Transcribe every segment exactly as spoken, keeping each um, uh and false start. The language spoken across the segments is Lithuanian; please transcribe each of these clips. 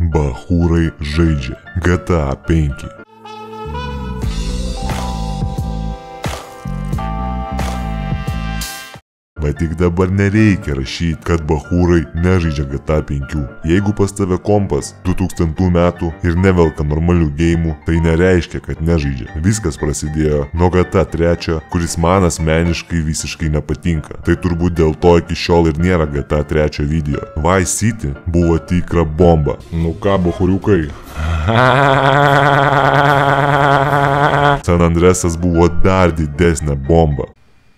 Bachūrai žaidžia G T A penki. Bet tik dabar nereikia rašyti, kad bachūrai nežaidžia G T A penki. Jeigu pas tave kompas du tūkstantų metų ir nevelka normalių geimų, tai nereiškia, kad nežaidžia. Viskas prasidėjo nuo G T A trys, kuris man asmeniškai visiškai nepatinka. Tai turbūt dėl to iki šiol ir nėra G T A trys video. Vice City buvo tikra bomba. Nu ką, bachūriukai? San Andresas buvo dar didesnė bomba.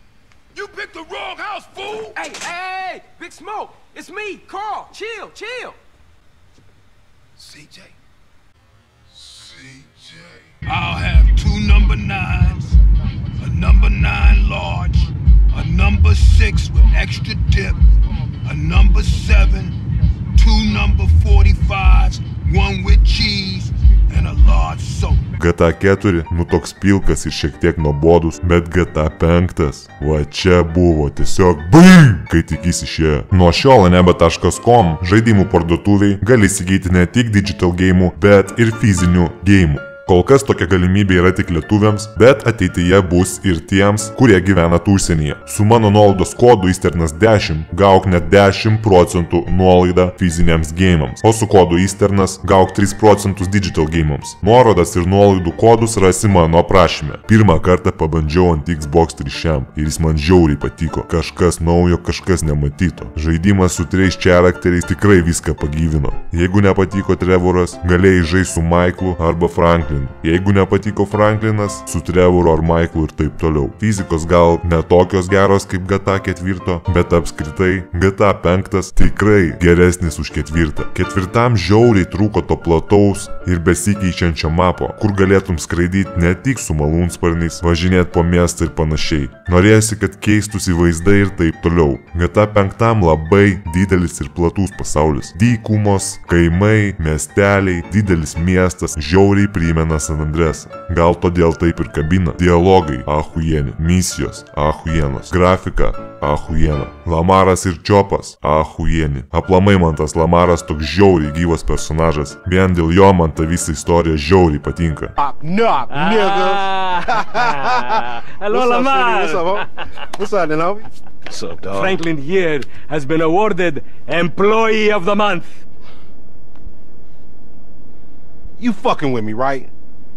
Hey, hey, hey, Big Smoke, it's me, Carl. Chill, chill. C J. C J. I'll have two number nines, a number nine large, a number six with extra dip, a number seven, two number forty-fives, one with cheese, and a large soda. G T A keturi, nu toks pilkas ir šiek tiek nuobodus, bet G T A penki, va čia buvo tiesiog BAM! Kai tik jis išėjo. Nuo šiol aneba taškas com žaidimų parduotuviai gali įsigyti ne tik digital geimų, bet ir fizinių geimų. Kol kas tokia galimybė yra tik lietuviams, bet ateityje bus ir tiems, kurie gyvena užsienyje. Su mano nuolaidos kodu Easternas dešimt gauk net dešimt procentų nuolaidą fiziniams geimams, o su kodu Easternas gauk tris procentus digital geimams. Nuorodas ir nuolaidų kodus rasi mano aprašyme. Pirmą kartą pabandžiau ant Xbox trys ir jis man žiauriai patiko. Kažkas naujo, kažkas nematyto. Žaidimas su trejais charakteriais tikrai viską pagyvino. Jeigu nepatiko Trevoras, galėjai žaisti su Michaelu arba Franklin. Jeigu nepatiko Franklinas, su Trevoru ar Michaelu ir taip toliau. Fizikos gal ne tokios geros kaip G T A keturi, bet apskritai G T A penki tikrai geresnis už ketvirtą. Ketvirtam žiauriai trūko to plataus ir besikeičiančio mapo, kur galėtum skraidyti ne tik su malūnsparniais, važinėti po miestą ir panašiai. Norėjosi, kad keistųsi vaizdai ir taip toliau. G T A penki labai didelis ir platus pasaulis. Dykumos, kaimai, miesteliai, didelis miestas, žiauriai primena San Andresą. Gal todėl taip ir kabina. Dialogai ahujeni, misijos ahujienos, grafika ahujena, Lamaras ir Čiopas ahujeni. Aplamai man tas Lamaras toks žiauriai gyvas personažas. Vien dėl jo man ta visa istorija žiauriai patinka. Knock, nigga. Hello, Lamar. What's up, homie? What's up, then, homie? What's up, dog? Franklin here has been awarded Employee of the Month. You fucking with me, right?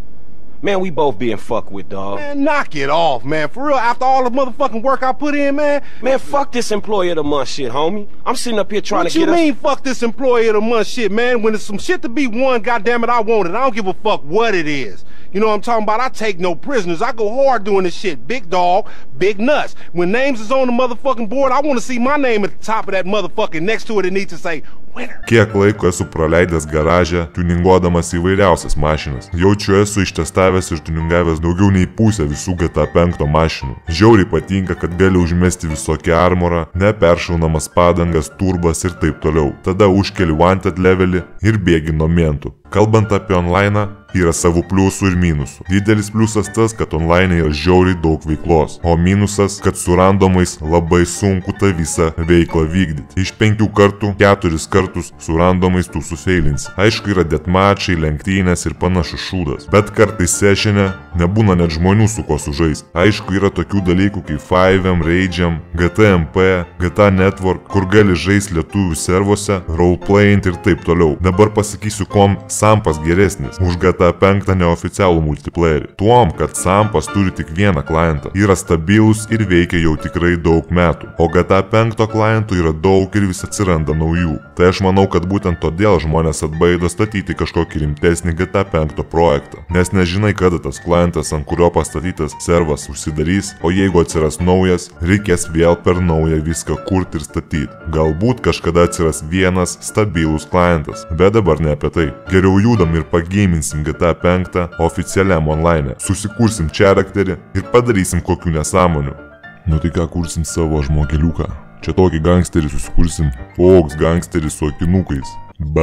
Man, we both being fucked with, dog. Man, knock it off, man. For real, after all the motherfucking work I put in, man. Man, fuck this employee of the month shit, homie. I'm sitting up here trying what to get you us... mean, fuck this employee of the month shit, man? When there's some shit to be won, goddammit, I want it. I don't give a fuck what it is. You know what I'm talking about? I take no prisoners. I go hard doing this shit. Big dog, big nuts. When names is on the motherfucking board, I want to see my name at the top of that motherfucking next to it. It needs to say winner. Kiek laiko esu praleidęs garaže, tuninguodamas įvairiausias mašinas. Jaučiu esu ištestavęs ir tuningavęs daugiau nei pusę visų G T A penki mašinų. Žiauriai patinka, kad gali užmesti visokią armorą, neperšaunamas padangas, turbas ir taip toliau. Tada užkeli wanted levelį ir bėgi nuo mentų. Kalbant apie online, yra savų pliusų ir minusų. Didelis pliusas tas, kad online yra žiauriai daug veiklos, o minusas, kad su randomais labai sunku tą visą veiklą vykdyti. Iš penkių kartų, keturis kartus su randomais tu sufeilinsi. Aišku, yra deathmatchai, lenktynės ir panašus šūdas, bet kartais sessione nebūna net žmonių su ko sužaisti. Aišku, yra tokių dalykų kaip five em, Rage'am, G T M P, G T A Network, kur gali žaisti lietuvių servose, roleplaying ir taip toliau. Dabar pasakysiu, kom Sampas geresnis už G T A penki neoficialų multiplayerį. Tuom, kad Sampas turi tik vieną klientą, yra stabilus ir veikia jau tikrai daug metų, o G T A penki klientų yra daug ir vis atsiranda naujų. Tai aš manau, kad būtent todėl žmonės atbaido statyti kažkokį rimtesnį G T A penki projektą, nes nežinai, kada tas klientas, ant kurio pastatytas servas užsidarys, o jeigu atsiras naujas, reikės vėl per naują viską kurti ir statyti. Galbūt kažkada atsiras vienas stabilus klientas, bet dabar ne apie tai. Geriau judam ir pageiminsim G T A penki oficialiam online. Susikursim charakterį ir padarysim kokių nesąmonių. Nu tai ką, kursim savo žmogeliuką. Čia tokį gangsterį susikursim. Toks gangsteris su akinukais.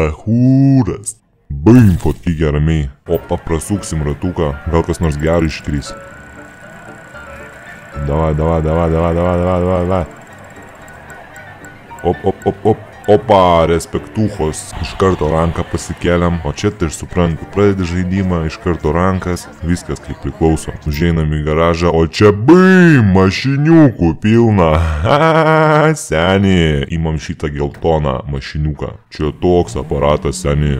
Bachūras. Baim, fotkykė ramiai. O paprasuksim ratuką. Gal kas nors gerą iškrys. Davai, davai, davai, davai, davai, davai, davai. Op, op, op, op. Opa, respektuchos. Iš karto ranką pasikeliam, o čia tai ir suprantu. Pradedi žaidimą, iš karto rankas, viskas kaip priklauso. Užeinam į garažą, o čia bim, mašiniukų pilna. Ha, seni. Imam šitą geltoną mašiniuką. Čia toks aparatas, seni.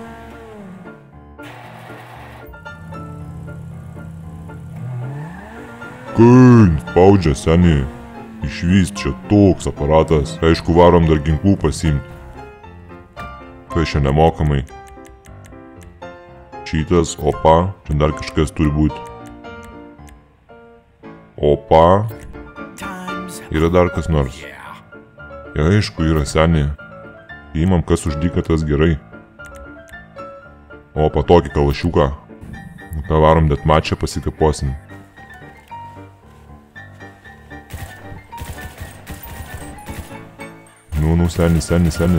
Kaip, spaudžia, seni. Išvis čia toks aparatas. Aišku, varom dar ginklų pasiimti. Kai čia nemokamai. Šitas, opa. Čia dar kažkas turi būti. Opa. Yra dar kas nors. Ja, aišku, yra, seni. Įmam, kas uždyka, tas gerai. Opa, tokį kalašiuką. Ką varom detmačą pasikaposim. Nu, nu, seni, seni, seni.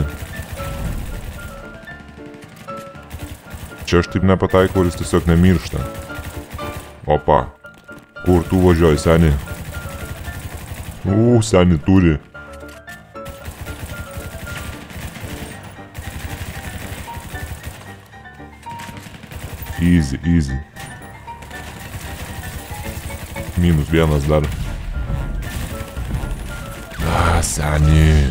Čia aš taip nepataikau, ir jis tiesiog nemiršta. Opa. Kur tu važiuoji, seni? U, seni turi. Easy, easy. Minus vienas dar. A, seni.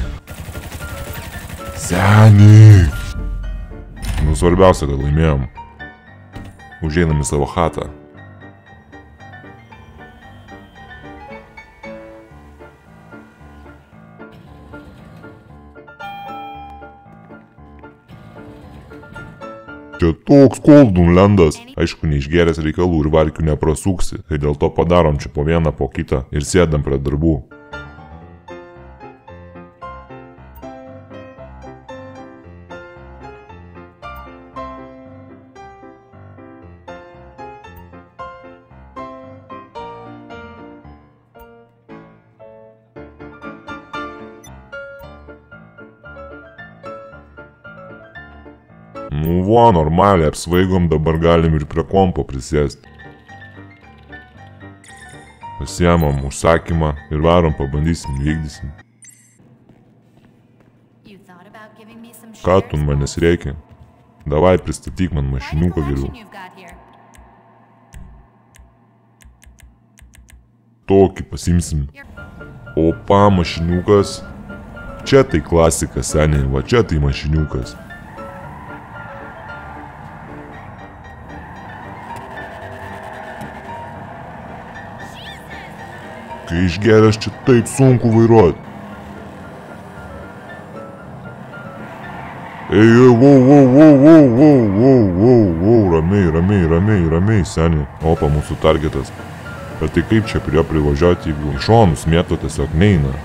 Seni. Nu, svarbiausia, kad laimėjom. Užeinam į savo chatą. Čia toks koldunlendas. Aišku, neišgeręs reikalų ir varkių neprasuksi. Tai dėl to padarom čia po vieną po kitą ir sėdam prie darbų. Nu va, normaliai apsvaigom, dabar galim ir prie kompo prisėsti. Pasiemam užsakymą ir varom, pabandysim, vykdysim. Ką tu manęs reikia? Davai pristatyk man mašiniuką geriau. Tokį pasimsim. Opa, mašiniukas. Čia tai klasika, seniai, va čia tai mašiniukas. Kai išgeręs čia taip sunku vairuoti. Ei, ei, wow, wow, wow, wow, wow, wow, wow, wow, ramiai, ramiai, ramiai, ramiai, seniai. Opa, mūsų targetas. Bet tai kaip čia prie jo privažiuoti, jeigu iš šonus mėto tiesiog neina.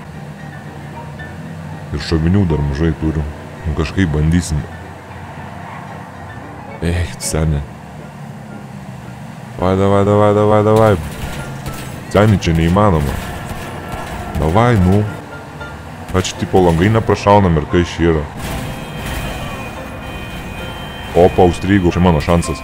Ir šovinių dar mažai turiu. Nu kažkaip bandysim. Eik, seniai. Vai, davai, davai, davai, davai. Seniai, čia neįmanoma. Davai, nu. Ačiū tipo langai neprašaunam ir kai šį yra. Opa, užstrygau, čia mano šansas.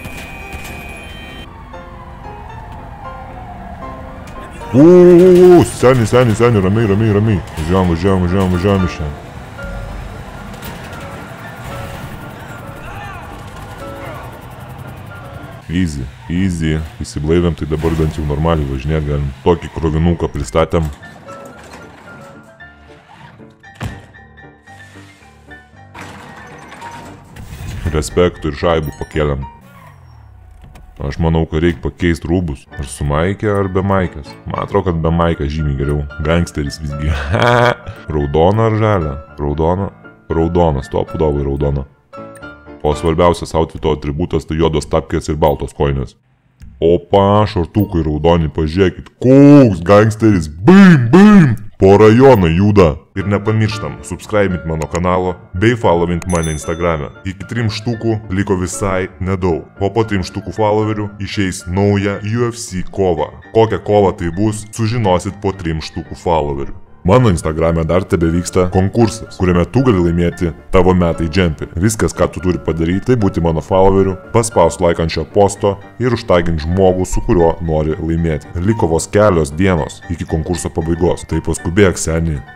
Uuu, seniai, seniai, seniai, ramiai, ramiai, ramiai. Važiuojam, važiuojam, važiuojam, važiuojam iš čia. Easy, easy. Įsiblaivėm, tai dabar bent jau normaliai važinėti galim. Tokį krovinuką pristatėm. Respektų ir šaibų pakeliam. Aš manau, kad reikia pakeisti rūbus. Ar su maikė, ar be maikės. Man atrodo, kad be maikės žymiai geriau. Gangsteris visgi. Raudona ar žalia? Raudona? Raudonas, tuo pudovai raudona. O svarbiausias outfito atributas tai juodos tapkės ir baltos kojinės. Opa, šortukai raudoni, pažiūrėkit. Koks gangsteris. Bim, bim. Po rajoną juda. Ir nepamirštam, subscribint mano kanalo bei followint mane Instagrame. Iki trim štukų liko visai nedaug. O po trim štukų followerių išeis nauja U F C kova. Kokią kovą tai bus, sužinosit po trim štukų followerių. Mano Instagrame dar tebe vyksta konkursas, kuriame tu gali laimėti tavo metai džemperį. Viskas, ką tu turi padaryti, tai būti mano followeriu, paspaus like ant šio posto ir užtagint žmogų, su kuriuo nori laimėti. Liko vos kelios dienos iki konkurso pabaigos, tai paskubėk, seniai.